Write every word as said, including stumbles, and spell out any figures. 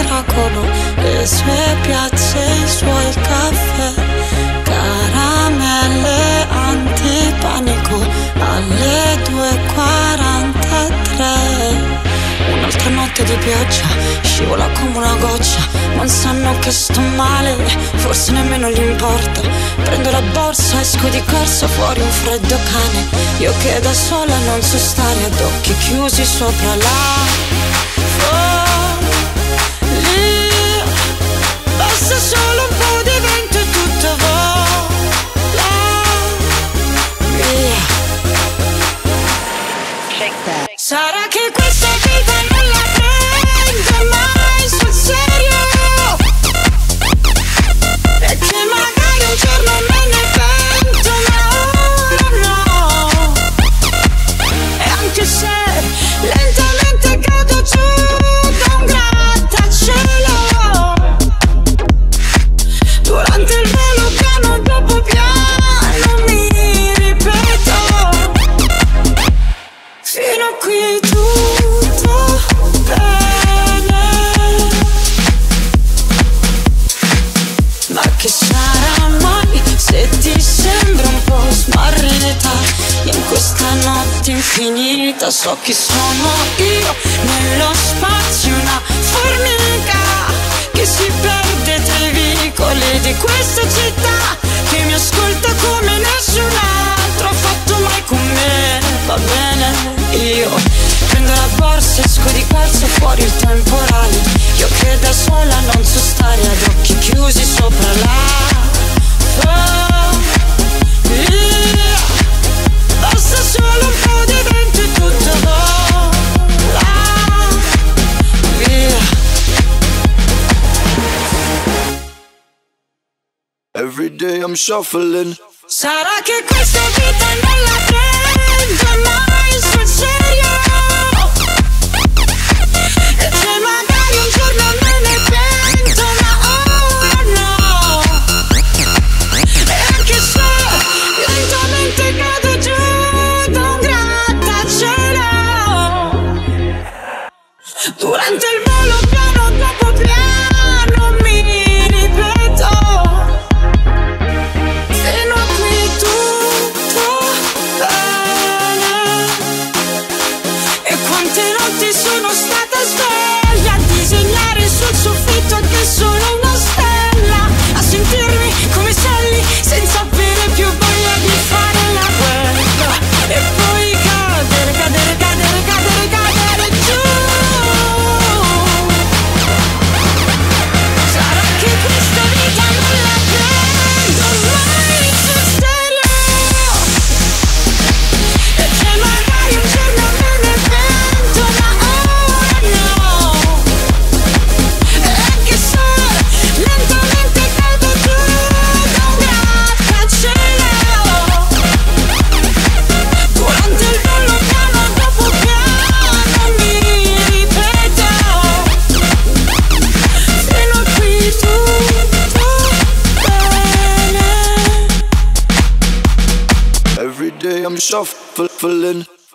miracolo, le sue piazze, i suoi caffè, caramelle antipanico alle due e quarantatré. Un'altra notte di pioggia, scivola come una goccia, non sanno che sto male, forse nemmeno gli importa. Prendo la borsa, esco di corsa, fuori un freddo cane, io che da sola non so stare, ad occhi chiusi sopra la follia. Basta solo un po' di vento e tutto vola via. Sarà che questa vita non la prendo mai sul serio, e che magari un giorno me ne pento, ma ora no. E anche se lentamente cado giù da un grattacielo, durante il volo piano dopo piano mi ripeto, fino a qui tutto bene. Ma che sarà mai se ti sembra un po' smarrita in questa notte infinita? So chi sono io nello spazio, una formica che si perde tra i vicoli di questa città, che mi ascolta come nessun altro ha fatto mai con me. Va bene, io prendo la borsa, esco di corsa, fuori il temporale, io che da sola non so stare, ad occhi chiusi sopra la follia. Basta solo un po' di vento e tutto vola via. Every day I'm shuffling. Sarà che questa vita non la prendo mai sul serio, e se magari un giorno me ne pento, ma ora no. E anche se lentamente cado giù da un grattacielo, durante il volo piano dopo piano mi ripeto, fino a qui tutto bene. E quante notti sono stata sveglia a disegnare sul soffitto anche solo una stella, a sentirmi come Sally senza avere più voglia di fare la guerra, e poi cadere, cadere, cadere, cadere, cadere giù. Sarà che questa vita non la prendo mai sul serio, e che magari un giorno me ne pento, ma ora no. E anche se lentamente cado giù da un grattacielo, durante il volo piano dopo piano mi ripeto, fino a qui tutto bene. Every day I'm shuffling.